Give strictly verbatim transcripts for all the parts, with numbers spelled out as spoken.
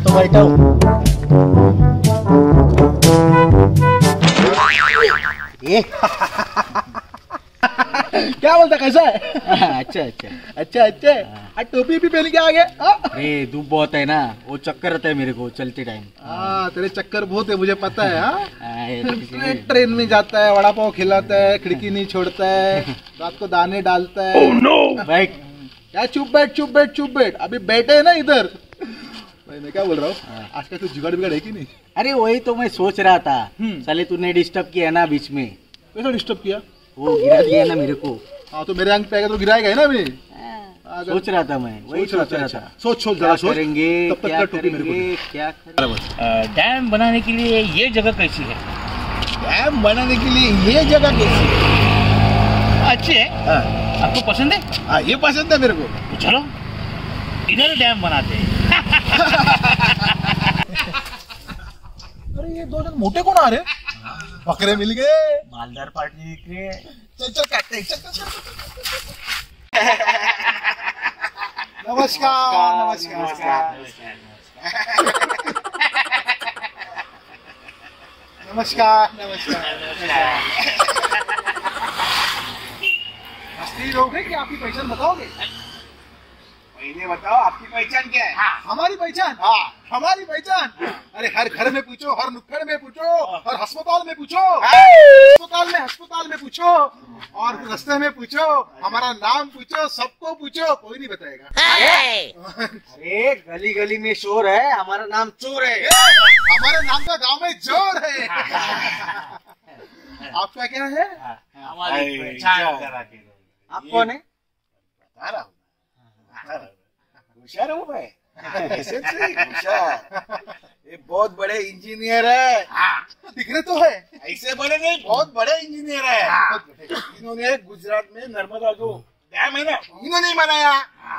तो बैठा हूँ। ये क्या बोलता, कैसा है? अच्छा अच्छा अच्छा अच्छा। आज टोपी भी पहन के आ गए। अरे धूप बहुत है ना, वो चक्कर आता है मेरे को चलते टाइम। हाँ तेरे चक्कर बहुत है, मुझे पता है। हाँ हाँ, ये तो किसी- ट्रेन में जाता है, वड़ा पाव खिलाता है, खिड़की नहीं छोड़ता है, रात को दाने डालता है। Oh, no! बैठ। क्या चुप बैठ चुप बैठ चुप बैठ, अभी बैठे है ना इधर। भाई मैं क्या बोल रहा हूँ, आज का तू जुगाड़ बिगाड़ है कि नहीं? अरे वही तो मैं सोच रहा था। हम्म। साले तूने डिस्टर्ब किया ना बीच में, कैसा डिस्टर्ब किया? वो गिरा दिया ना मेरे को। हाँ तो मेरे अंक पे आएगा तो गिराएगा ही ना अभी। अगर- सोच रहा था मैं, वही सोच रहा सोच रहा था। था। सोच सोच क्या जरा सोच। करेंगे, तब तक क्या का टोपी मेरे को करेंगे, दे। क्या करेंगे? डैम बनाने के लिए ये जगह कैसी है? डैम बनाने के लिए ये जगह कैसी है? अच्छी है। हाँ, आपको पसंद है? हाँ ये पसंद है मेरे को। तो चलो इधर डैम बनाते हैं। अरे ये दो जन मोटे कौन आ रहे? बकरे मिल गए। मालदार पार्टी दिख रही है। चल चल काटते हैं, चल चल चल। नमस्कार नमस्कार नमस्कार नमस्कार। असली लोग हैं कि आपकी पहचान बताओगे? पहले बताओ आपकी पहचान क्या है? हाँ। हमारी पहचान? हाँ हमारी पहचान। अरे हर घर में पूछो, हर नुक्कड़ में पूछो, हर अस्पताल में पूछो, अस्पताल में अस्पताल में पूछो, और रास्ते में पूछो, हमारा नाम पूछो, सबको पूछो, कोई नहीं बताएगा। अरे गली गली में शोर है, हमारा नाम चोर है। हमारे नाम का गांव में जोर है। आपका क्या है? हमारी पहचान करा के दो। आप कौन है? बता रहा हूँ, बता रहा हूँ। होशियार हूँ मैं। ऐसे से होशियार। ये बहुत बड़े इंजीनियर है। दिख रहे तो है। ऐसे बड़े नहीं, बहुत बड़े इंजीनियर है। इन्होंने गुजरात में नर्मदा जो डैम है ना, इन्होंने बनाया।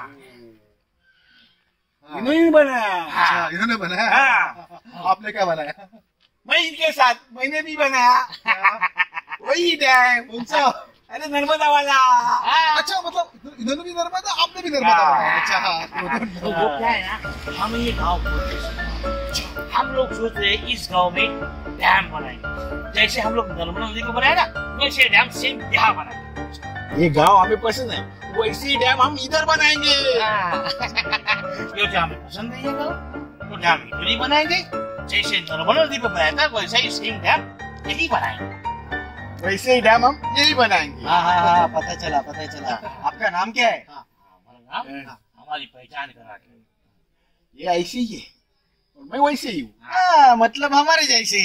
इन्होंने बनाया। अच्छा इन्होंने बनाया। हाँ। आपने क्या बनाया? मैं इनके साथ मैंने भी बनाया वही डैम। कौन सा? अरे नर्मदा वाला। अच्छा मतलब इन्होंने भी नर्मदा, आपने भी नर्मदा बनाया। अच्छा हाँ। तो वो क्या है ना, हम ये गांव खोलते, हम लोग सोच रहे हैं इस गांव में डैम बनाएंगे। जैसे हम लोग नर्मदा नदी को बनाया ना, वैसे डैम सेम यहाँ बनाएंगे। ये गांव हमें पसंद है, वैसे ही डैम हम इधर बनाएंगे। क्योंकि हमें पसंद है ये गांव, तो डैम इधर ही बनाएंगे। जैसे नर्मदा नदी को बनाया था, वैसे ही सेम डैम यही बनाएंगे। वैसे ही डैम हम यही बनाएंगे। हाँ हाँ हाँ, पता चला पता चला। आपका नाम क्या है? हमारा नाम हमारी पहचान करा के। ये ऐसे ही है और मैं वैसे ही हूँ। हाँ, मतलब हमारे जैसे।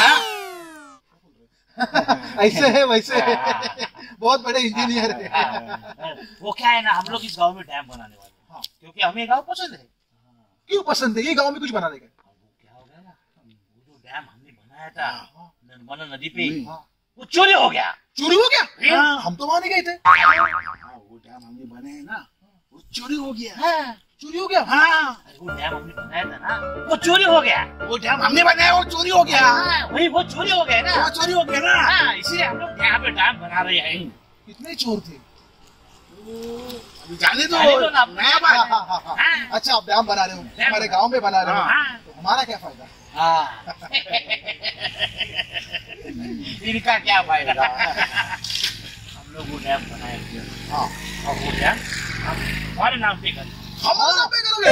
ऐसे है वैसे है। बहुत बड़े इंजीनियर है। वो क्या है ना, हम लोग इस गांव में डैम बनाने वाले हैं, क्योंकि हमें गांव पसंद है। क्यों पसंद है? ये गांव में कुछ बनाने का? वो क्या हो गया ना, वो जो डैम हमने बनाया था नर्मदा नदी पे, वो चोरी हो गया। चोरी हो गया? हाँ, हम तो वहां नहीं गए थे। हाँ, वो डैम हमने बनाया है ना, वो चोरी हो गया। हाँ, चोरी हो गया? हाँ, वो डैम हमने बनाया था ना, वो चोरी हो गया। वो डैम हमने बनाया, वो चोरी हो गया। हाँ, वही वो चोरी हो गया ना। वो चोरी हो गया ना। हाँ, इसीलिए हम लोग यहाँ पे डैम बना रहे हैं। कितने चोर थे? अभी जाने दो, जाने दो ना। नया बात हाँ, है। हाँ, हाँ, हाँ। हाँ। अच्छा आप डैम बना रहे हो, हमारे गांव में बना रहे हो, हाँ। तो हमारा क्या फायदा? हाँ। इनका क्या फायदा? हम लोग वो डैम बनाएंगे। हाँ। और वो डैम हम हमारे नाम पे करेंगे। हमारे नाम पे करोगे?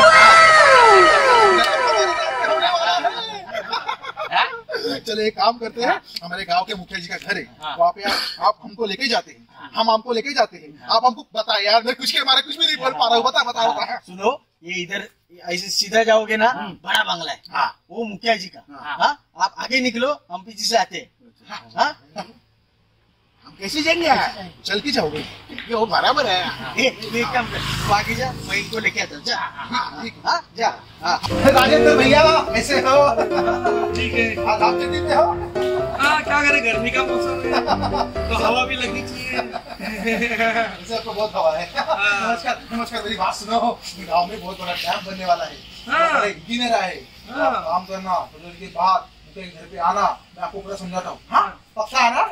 चलो एक काम करते हैं, हमारे गांव के मुखिया जी का घर है, हाँ। वहाँ पे आप, आप हमको लेके जाते हैं, हम आपको लेके जाते हैं, आप हमको बताए यार, मैं कुछ के हमारे कुछ भी नहीं बोल पा रहा हूँ, बता बताओ कहाँ? सुनो, ये इधर ऐसे सीधा जाओगे ना, बड़ा बंगला है। हाँ। वो मुखिया जी का। हाँ। हाँ, आप आगे निकलो, हम पीछे से आते हैं। हाँ, हम कैसे जाएंगे? चल के जाओगे? ये वो बराबर है। ए, तू एक काम कर, तू आगे जा, मैं इनको लेके आता हूँ। जा, ठीक है। हाँ, जा। हाँ। राजेंद्र भैया कैसे हो? ठीक है। आज आप कितने दिन हो? हाँ क्या करें, गर्मी का मौसम है तो हवा भी लगनी चाहिए। वैसे आपको बहुत हवा है। नमस्कार नमस्कार, मेरी बात सुनो, गांव में बहुत बड़ा डैम बनने वाला है। हाँ। बड़ा इंजीनियर है, हाँ। आप काम करना, फिर के बाद उनके घर पे आना, मैं आपको पूरा समझाता हूँ। हाँ पक्का आना?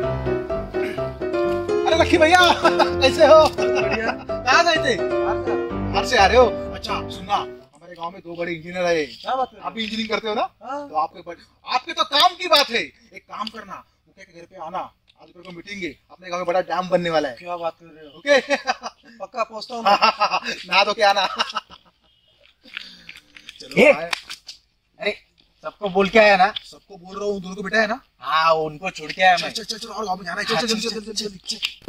अरे लक्की भैया कैसे हो? बढ़िया। कहाँ गए थे? घर से आ रहे हो? अच्छा सुनना, हमारे गांव में दो बड़े इंजीनियर आए। क्या बात कर रहे हो? आप भी इंजीनियरिंग करते हो ना? हाँ। तो आपके बड़े, आपके तो काम की बात है। एक काम करना, मुखिया के घर पे आना, आज को मीटिंग है, अपने गांव में बड़ा डैम बनने वाला है। क्या बात कर रहे हो? ओके पक्का पहुंचता हूँ। नहा धो के आना। चलो ए! बाय। अरे सबको बोल के आया ना? सबको बोल रहा हूँ, दोनों को बेटा है ना? हाँ उनको छोड़ के आया मैं। चल चल चल और गाँव में जाना है। चल हाँ, चल चल, चल चल, चल चल चल।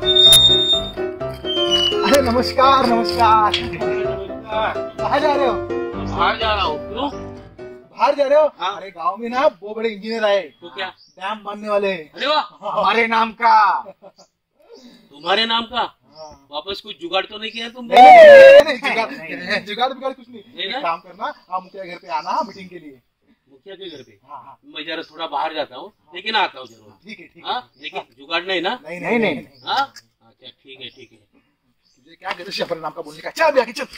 अरे नमस्कार नमस्कार। कहाँ जा रहे हो? बाहर जा रहा हूँ। क्यों? बाहर जा रहे हो? हाँ। अरे गांव में ना वो बड़े इंजीनियर आए, तो क्या? डैम बनने वाले हैं। अरे वाह, हमारे नाम का। तुम्हारे नाम का? हाँ। वापस कुछ जुगाड़ तो नहीं किया तुमने? नहीं, नहीं, नहीं, नहीं, जुगाड़ नहीं, नहीं, जुगाड़ बिगाड़ कुछ नहीं। नहीं ना? एक काम करना, आप मुखिया घर पे आना मीटिंग के लिए। मुखिया के घर पे? हाँ हाँ मैं जरा थोड़ा बाहर जाता हूँ, लेकिन आता हूँ जरूर। ठीक है ठीक हाँ, है। लेकिन जुगाड़ नहीं ना? नहीं नहीं, नहीं नहीं। नहीं। हाँ, अच्छा ठीक है ठीक है। तुझे क्या कहते हैं अपने नाम का बोलने का? चल अभी आके चल।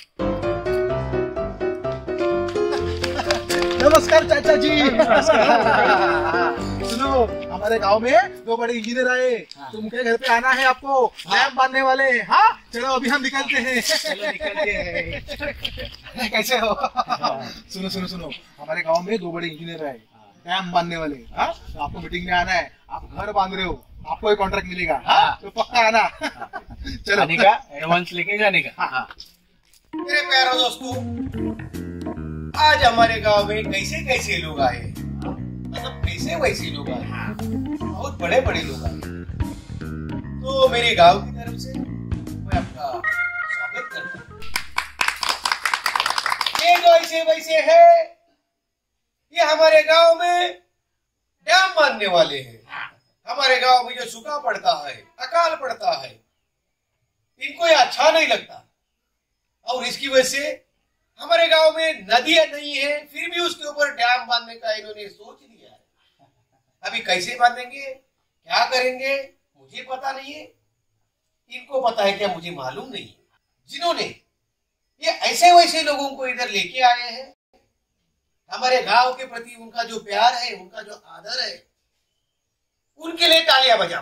नमस्कार चाचा जी। सुनो, हमारे गांव में दो बड़े इंजीनियर आए, तो मुखिया घर पे आना है आपको, डैम बांधने वाले हैं। हाँ चलो अभी हम निकलते हैं। चलो निकलते हैं। कैसे हो? सुनो सुनो सुनो, हमारे गांव में दो बड़े इंजीनियर आए, डैम बांधने वाले। हाँ तो आपको मीटिंग में आना है। आप घर बांध रहे हो, आपको एक कॉन्ट्रैक्ट मिलेगा। हाँ तो पक्का आना। चलो आने का एडवांस लेके जाने का। हाँ। मेरे प्यारे दोस्तों, आज हमारे गांव में कैसे कैसे लोग आए, मतलब कैसे वैसे लोग आए, बहुत बड़े बड़े लोग आए। तो मेरे गांव की तरफ से मैं आपका स्वागत करता हूँ। ये जो ऐसे वैसे है, ये हमारे गांव में डैम बांधने वाले हैं। हमारे गांव में जो सूखा पड़ता है, अकाल पड़ता है, इनको ये अच्छा नहीं लगता, और इसकी वजह से हमारे गांव में नदियां नहीं है, फिर भी उसके ऊपर डैम बांधने का इन्होंने सोच लिया है। अभी कैसे बांधेंगे, क्या करेंगे, मुझे पता नहीं है, इनको पता है क्या मुझे मालूम नहीं है। जिन्होंने ये ऐसे वैसे लोगों को इधर लेके आए हैं, हमारे गांव के प्रति उनका जो प्यार है, उनका जो आदर है, उनके लिए तालियां बजाओ।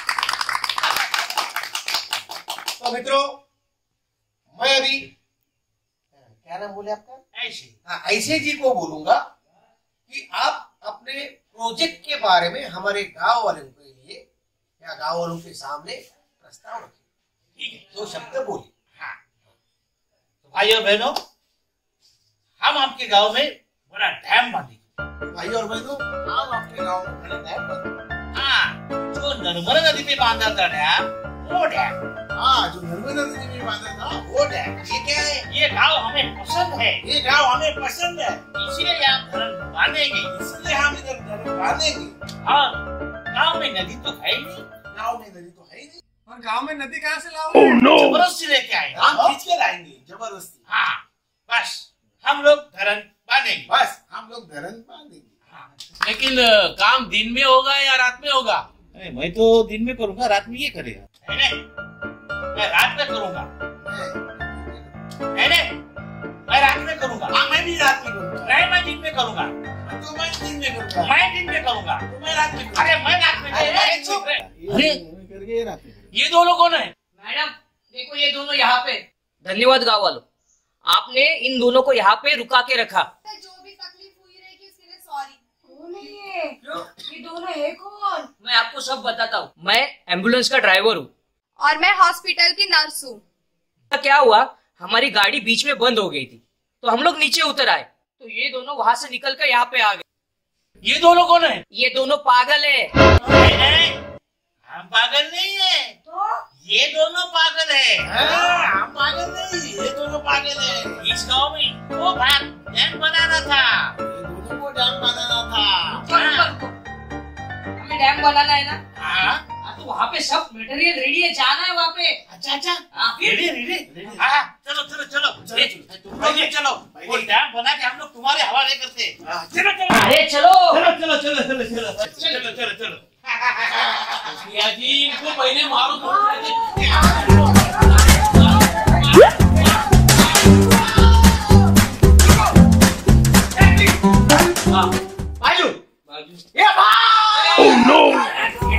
तो मित्रों, मैं अभी क्या नाम बोले आपका? ऐसे। हाँ, ऐसे जी को बोलूंगा कि आप अपने प्रोजेक्ट के बारे में हमारे गांव वालों के लिए या गांव वालों के सामने प्रस्ताव रखें। ठीक है, दो शब्द बोलिए। हाँ, तो भाइयों बहनों, हम आपके गांव में बड़ा डैम बांधेंगे। भाई और बहनों, आप आपके गांव में बड़ा डैम बांधेंगे। हाँ, जो नर्मदा नदी पे बांधा था डैम, वो डैम। हाँ, जो नर्मदा नदी में बांधा था वो डैम। ये क्या है? ये गांव हमें पसंद है, ये गांव हमें पसंद है, इसलिए यहाँ धरम बांधेंगे। इसलिए हम इधर धर्म बांधेंगे। हाँ, गांव में नदी तो है ही नहीं, गांव में नदी तो है ही नहीं, और गांव में नदी कहाँ से लाओगे? जबरदस्ती लेके आएंगे। हम खींच के लाएंगे जबरदस्ती। हाँ, बस हम लोग धरम बांधेंगे। बस हम लोग धर्म बांधेंगे। लेकिन काम दिन में होगा या रात में होगा? अरे मैं तो दिन में करूंगा, रात में ये करेगा। है नहीं? मैं रात में करूंगा। है नहीं? मैं रात में करूंगा। हाँ, मैं भी रात में करूंगा। नहीं, मैं दिन में करूंगा। तो मैं दिन में करूंगा। मैं दिन में करूंगा। तो मैं रात में करूंगा। अरे मैं रात में अरे, करूंगा। अरे, चुप। अरे करके ये रात में। ये दोनों कौन है? मैडम देखो, ये दोनों यहाँ पे। धन्यवाद गाँव वालों, आपने इन दोनों को यहाँ पे रुका के रखा। जो भी तकलीफ हुई रहेगी उसके लिए सॉरी। कौन है ये? ये दोनों है कौन? मैं आपको सब बताता हूँ। मैं एम्बुलेंस का ड्राइवर हूँ। और मैं हॉस्पिटल की नर्स हूँ। क्या हुआ, हमारी गाड़ी बीच में बंद हो गई थी, तो हम लोग नीचे उतर आए, तो ये दोनों वहां से निकल कर यहाँ पे आ गए। ये दोनों कौन है? ये दोनों पागल है। नहीं, नहीं, हम पागल नहीं है, तो ये दोनों पागल है। हाँ, हम पागल नहीं, ये दोनों पागल है। इस गांव में वो बात डैम बनाना था, ये दोनों को डैम बनाना था। रुको, रुको, रुको। हमें डैम बनाना है ना? हाँ, हाँ, तो वहाँ पे सब मटेरियल रेडी है, जाना है वहाँ पे। अच्छा अच्छा, हाँ, फिर? Ready ready. हाँ, चलो चलो चलो चलो तुम लोग ये चलो, वो डैम बना के हम लोग तुम्हारे हवाले करते हैं। चलो चलो अरे चलो। चलो चलो चलो चलो चलो चलो चलो चलो। भैया जी, इनको पहले मारो तो। बाजू बाजू। ये भाई। Oh no!